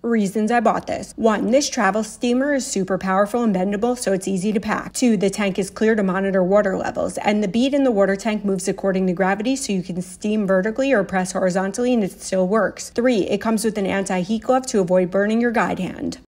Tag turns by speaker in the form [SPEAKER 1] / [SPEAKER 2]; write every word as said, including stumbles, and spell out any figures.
[SPEAKER 1] Reasons I bought this. One, this travel steamer is super powerful and bendable, so it's easy to pack. Two, the tank is clear to monitor water levels, and the bead in the water tank moves according to gravity, so you can steam vertically or press horizontally and it still works. Three, it comes with an anti-heat glove to avoid burning your guide hand.